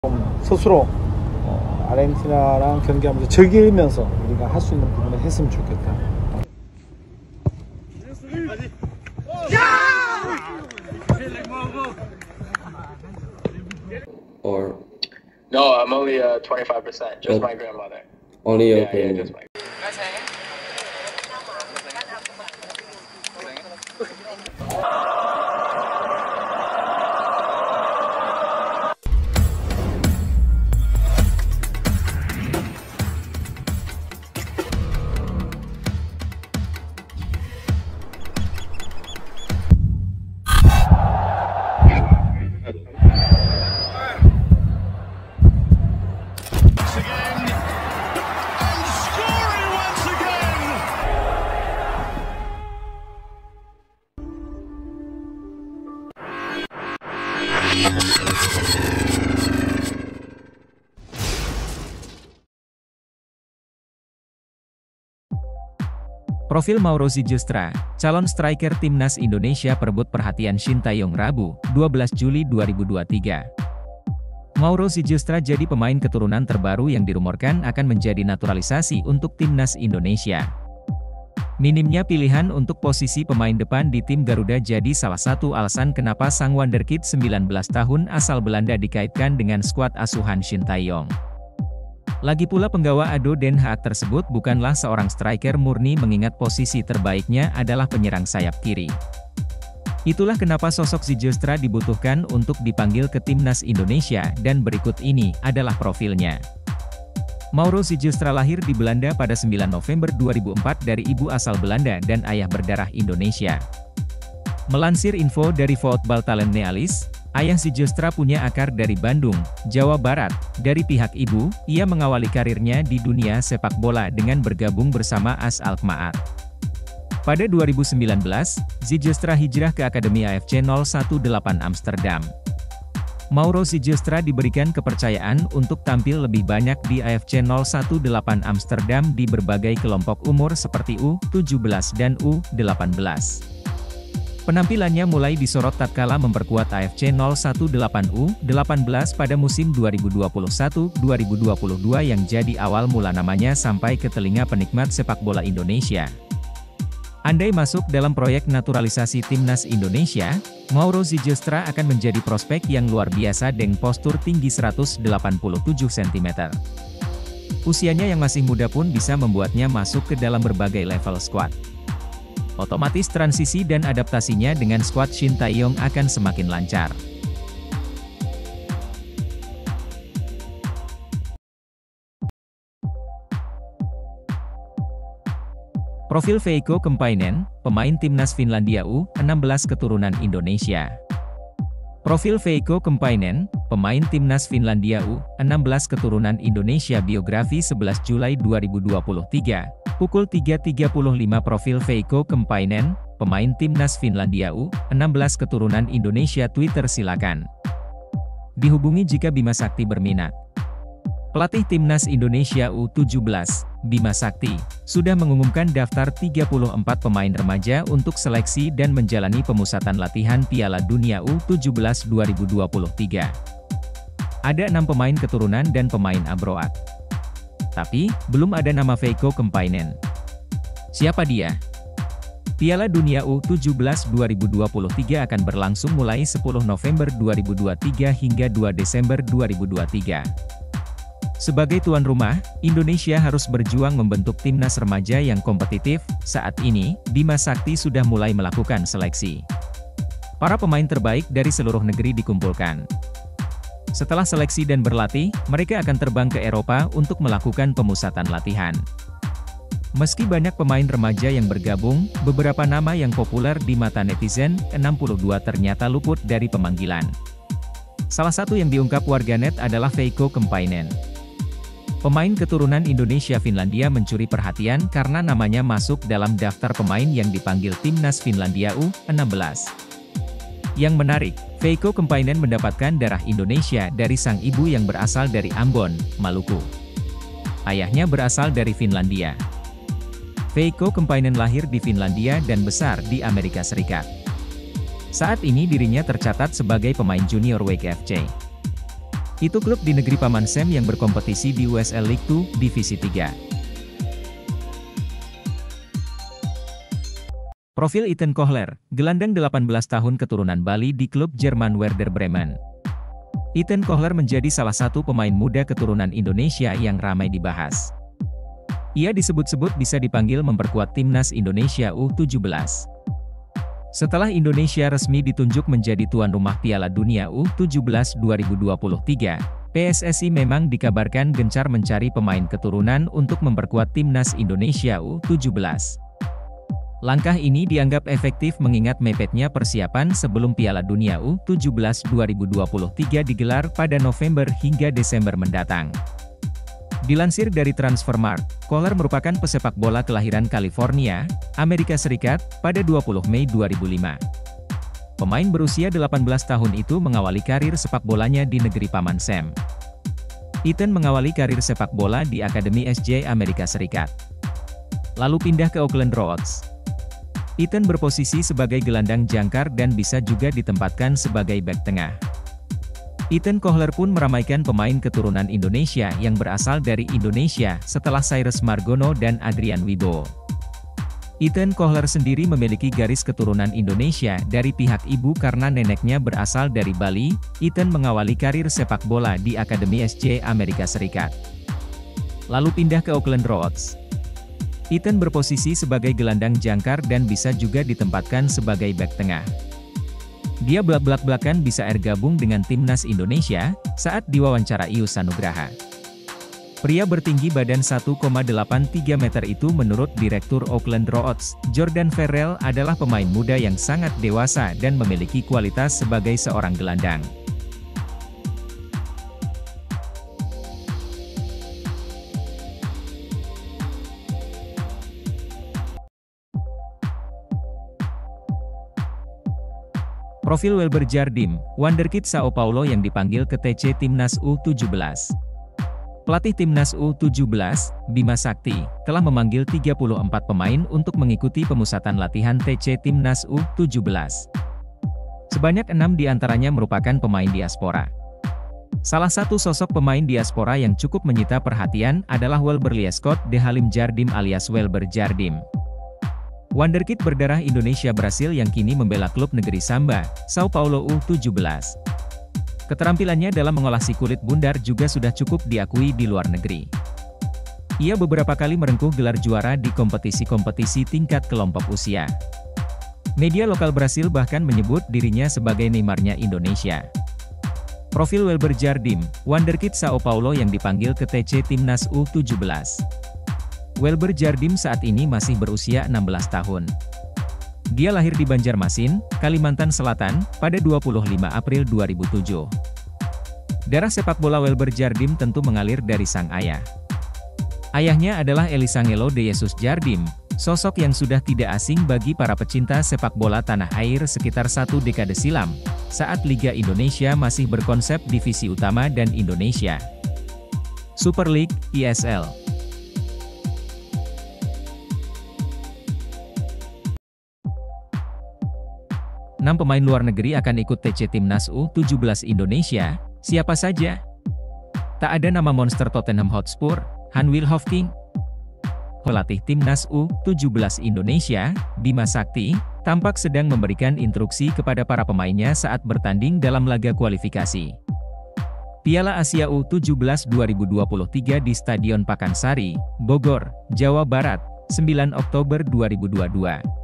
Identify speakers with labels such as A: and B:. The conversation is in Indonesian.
A: 스스로 아르헨티나랑 경기하면서 즐기면서 우리가 할 수 있는 부분을 했으면 좋겠다.
B: Or
C: No, I'm only 25%. Just my grandmother.
B: only your
C: Yeah,
B: grandmother?
C: just my.
D: Profil Mauro Zylstra, calon striker timnas Indonesia perebut perhatian Sintayong Rabu, 12 Juli 2023. Mauro Zylstra jadi pemain keturunan terbaru yang dirumorkan akan menjadi naturalisasi untuk timnas Indonesia. Minimnya pilihan untuk posisi pemain depan di tim Garuda jadi salah satu alasan kenapa sang wonderkid 19 tahun asal Belanda dikaitkan dengan skuad asuhan Sintayong. Lagi pula penggawa ADO Den Haag tersebut bukanlah seorang striker murni mengingat posisi terbaiknya adalah penyerang sayap kiri. Itulah kenapa sosok Zylstra dibutuhkan untuk dipanggil ke timnas Indonesia dan berikut ini adalah profilnya. Mauro Zylstra lahir di Belanda pada 9 November 2004 dari ibu asal Belanda dan ayah berdarah Indonesia. Melansir info dari Voetbal Talent Nealis, ayah Zylstra punya akar dari Bandung, Jawa Barat. Dari pihak ibu, ia mengawali karirnya di dunia sepak bola dengan bergabung bersama AS Alkmaar. Pada 2019, Zylstra hijrah ke Akademi AFC 018 Amsterdam. Mauro Zylstra diberikan kepercayaan untuk tampil lebih banyak di AFC 018 Amsterdam di berbagai kelompok umur seperti U17 dan U18. Penampilannya mulai disorot tatkala memperkuat AFC 018 U18 pada musim 2021-2022 yang jadi awal mula namanya sampai ke telinga penikmat sepak bola Indonesia. Andai masuk dalam proyek naturalisasi timnas Indonesia, Mauro Zylstra akan menjadi prospek yang luar biasa dengan postur tinggi 187 cm. Usianya yang masih muda pun bisa membuatnya masuk ke dalam berbagai level skuad. Otomatis transisi dan adaptasinya dengan skuad Sintayong akan semakin lancar. Profil Veikko Kempainen, pemain timnas Finlandia U16 keturunan Indonesia. Profil Veikko Kempainen, pemain timnas Finlandia U16 keturunan Indonesia. Biografi 11 Juli 2023, pukul 3.35. Profil Veikko Kempainen, pemain timnas Finlandia U16 keturunan Indonesia. Twitter silakan dihubungi jika Bima Sakti berminat. Pelatih timnas Indonesia U17, Bima Sakti, sudah mengumumkan daftar 34 pemain remaja untuk seleksi dan menjalani pemusatan latihan Piala Dunia U17 2023. Ada 6 pemain keturunan dan pemain abroad. Tapi, belum ada nama Veikko Kempainen. Siapa dia? Piala Dunia U17 2023 akan berlangsung mulai 10 November 2023 hingga 2 Desember 2023. Sebagai tuan rumah, Indonesia harus berjuang membentuk timnas remaja yang kompetitif. Saat ini, Bima Sakti sudah mulai melakukan seleksi. Para pemain terbaik dari seluruh negeri dikumpulkan. Setelah seleksi dan berlatih, mereka akan terbang ke Eropa untuk melakukan pemusatan latihan. Meski banyak pemain remaja yang bergabung, beberapa nama yang populer di mata netizen, 62 ternyata luput dari pemanggilan. Salah satu yang diungkap warganet adalah Veikko Kempainen. Pemain keturunan Indonesia-Finlandia mencuri perhatian karena namanya masuk dalam daftar pemain yang dipanggil timnas Finlandia U16. Yang menarik, Veikko Kempainen mendapatkan darah Indonesia dari sang ibu yang berasal dari Ambon, Maluku. Ayahnya berasal dari Finlandia. Veikko Kempainen lahir di Finlandia dan besar di Amerika Serikat. Saat ini dirinya tercatat sebagai pemain junior Wake FC. Itu klub di negeri Paman Sam yang berkompetisi di USL League 2, Divisi 3. Profil Ethan Kohler, gelandang 18 tahun keturunan Bali di klub Jerman Werder Bremen. Ethan Kohler menjadi salah satu pemain muda keturunan Indonesia yang ramai dibahas. Ia disebut-sebut bisa dipanggil memperkuat timnas Indonesia U17. Setelah Indonesia resmi ditunjuk menjadi tuan rumah Piala Dunia U17 2023, PSSI memang dikabarkan gencar mencari pemain keturunan untuk memperkuat timnas Indonesia U17. Langkah ini dianggap efektif mengingat mepetnya persiapan sebelum Piala Dunia U17 2023 digelar pada November hingga Desember mendatang. Dilansir dari Transfermarkt, Kohler merupakan pesepak bola kelahiran California, Amerika Serikat, pada 20 Mei 2005. Pemain berusia 18 tahun itu mengawali karir sepak bolanya di negeri Paman Sam. Ethan mengawali karir sepak bola di Akademi SJ Amerika Serikat. Lalu pindah ke Oakland Roads. Ethan berposisi sebagai gelandang jangkar dan bisa juga ditempatkan sebagai bek tengah. Ethan Kohler pun meramaikan pemain keturunan Indonesia yang berasal dari Indonesia setelah Cyrus Margono dan Adrian Wibowo. Ethan Kohler sendiri memiliki garis keturunan Indonesia dari pihak ibu karena neneknya berasal dari Bali. Ethan mengawali karir sepak bola di Akademi SJ Amerika Serikat. Lalu pindah ke Oakland Roads. Ethan berposisi sebagai gelandang jangkar dan bisa juga ditempatkan sebagai bek tengah. Dia belak-belakan bisa gabung dengan timnas Indonesia, saat diwawancara Ius Sanugraha. Pria bertinggi badan 1,83 meter itu menurut Direktur Oakland Roads, Jordan Farrell adalah pemain muda yang sangat dewasa dan memiliki kualitas sebagai seorang gelandang. Profil Welber Jardim, wonderkid Sao Paulo yang dipanggil ke TC Timnas U17. Pelatih Timnas U17, Bima Sakti, telah memanggil 34 pemain untuk mengikuti pemusatan latihan TC Timnas U17. Sebanyak 6 diantaranya merupakan pemain diaspora. Salah satu sosok pemain diaspora yang cukup menyita perhatian adalah Welber Liescott de Halim Jardim alias Welber Jardim. Wonderkid berdarah Indonesia Brasil yang kini membela klub negeri Samba, Sao Paulo U17. Keterampilannya dalam mengolah si kulit bundar juga sudah cukup diakui di luar negeri. Ia beberapa kali merengkuh gelar juara di kompetisi-kompetisi tingkat kelompok usia. Media lokal Brasil bahkan menyebut dirinya sebagai Neymarnya Indonesia. Profil Welber Jardim, wonderkid Sao Paulo yang dipanggil ke TC Timnas U17. Welber Jardim saat ini masih berusia 16 tahun. Dia lahir di Banjarmasin, Kalimantan Selatan, pada 25 April 2007. Darah sepak bola Welber Jardim tentu mengalir dari sang ayah. Ayahnya adalah Elisangelo de Jesus Jardim, sosok yang sudah tidak asing bagi para pecinta sepak bola tanah air sekitar 1 dekade silam, saat Liga Indonesia masih berkonsep divisi utama dan Indonesia Super League, ISL. 6 pemain luar negeri akan ikut TC Timnas U17 Indonesia, siapa saja? Tak ada nama monster Tottenham Hotspur, Hanwil Hofking. Pelatih Timnas U17 Indonesia, Bima Sakti, tampak sedang memberikan instruksi kepada para pemainnya saat bertanding dalam laga kualifikasi Piala Asia U17 2023 di Stadion Pakansari, Bogor, Jawa Barat, 9 Oktober 2022.